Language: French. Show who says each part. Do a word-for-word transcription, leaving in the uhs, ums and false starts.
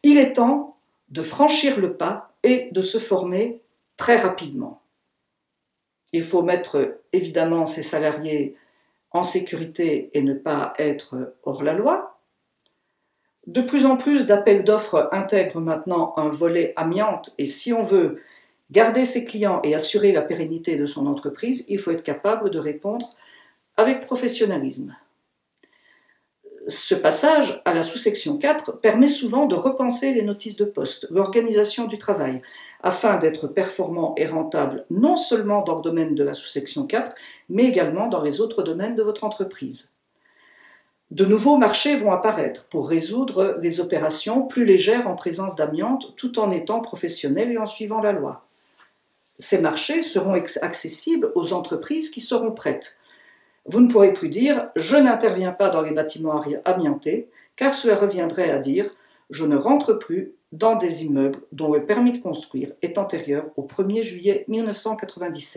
Speaker 1: Il est temps de franchir le pas et de se former très rapidement. Il faut mettre évidemment ses salariés en sécurité et ne pas être hors la loi. De plus en plus d'appels d'offres intègrent maintenant un volet amiante et si on veut garder ses clients et assurer la pérennité de son entreprise, il faut être capable de répondre avec professionnalisme. Ce passage à la sous-section quatre permet souvent de repenser les notices de poste, l'organisation du travail, afin d'être performant et rentable non seulement dans le domaine de la sous-section quatre, mais également dans les autres domaines de votre entreprise. De nouveaux marchés vont apparaître pour résoudre les opérations plus légères en présence d'amiante tout en étant professionnels et en suivant la loi. Ces marchés seront accessibles aux entreprises qui seront prêtes. Vous ne pourrez plus dire « je n'interviens pas dans les bâtiments amiantés » car cela reviendrait à dire « je ne rentre plus dans des immeubles dont le permis de construire est antérieur au premier juillet mille neuf cent quatre-vingt-dix-sept ».